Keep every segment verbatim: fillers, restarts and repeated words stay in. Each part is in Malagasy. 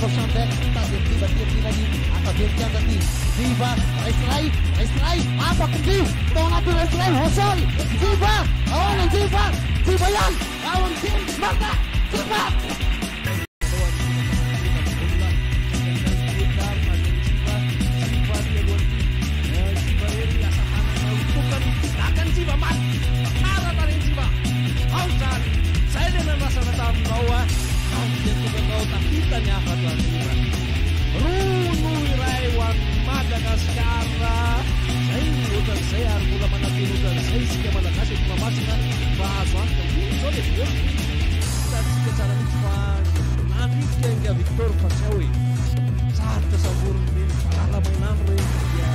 Prochain tadi Njiva tiap lagi atau dia tadi Njiva Tsilavina Tsilavina apa kendi tolong atur Tsilavina Hosol Njiva lawan Njiva Njiva yang lawan tim maka Njiva Madagascar, saya udah saya mula mana udah saya sih Malagasy cuma masih kan bahasa itu boleh ya. Tapi secara Njiva nanti dia Victor Pasawi saat tersabur ini ala mainan ya.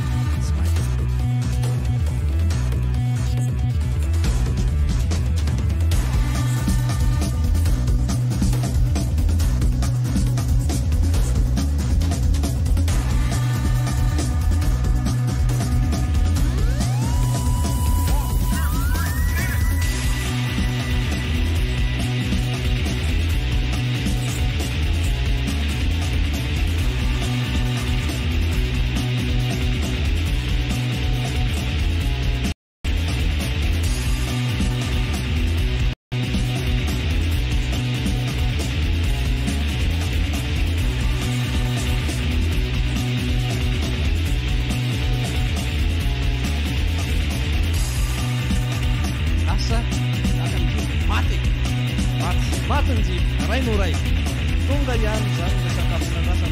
Matin sih, rai nurai. Tunggu yan, saya bisa kapal nasan.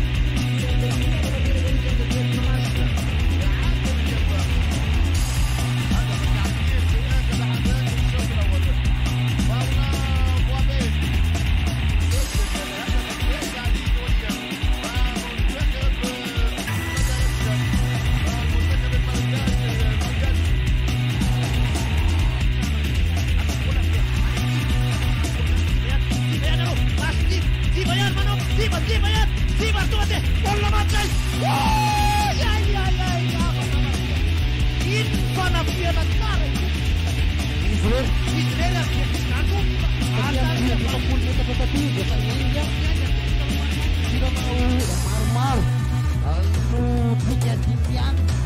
Tidak mau marmar lalu punya titian